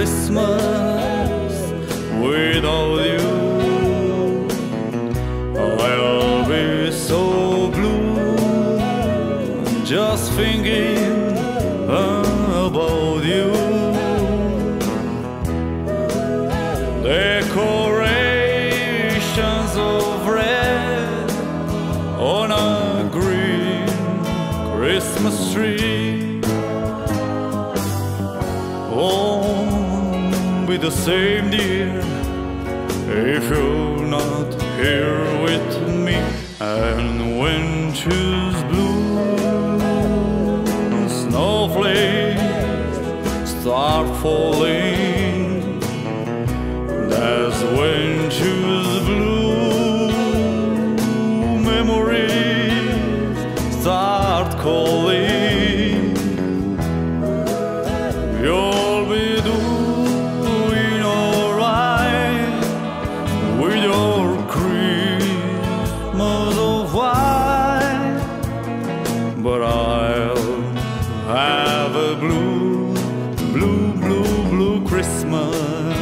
Christmas without you. I'll be so blue just thinking about you. Decorations of red on a green Christmas tree won't be the same, dear, if you're not here with me. And when choose blue, snowflakes start falling. That's when choose blue, memories start calling. You'll be doing alright with your Christmas of white, but I'll have a blue, blue, blue, blue Christmas.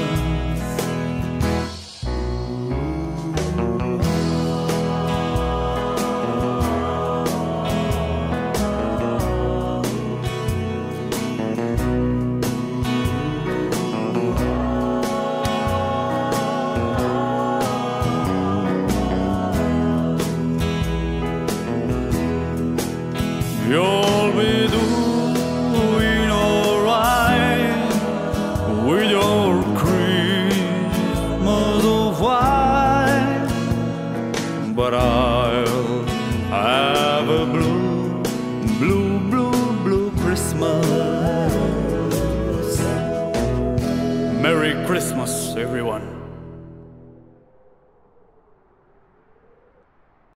You'll be doing alright with your Christmas of white, but I'll have a blue, blue, blue, blue Christmas. Merry Christmas, everyone.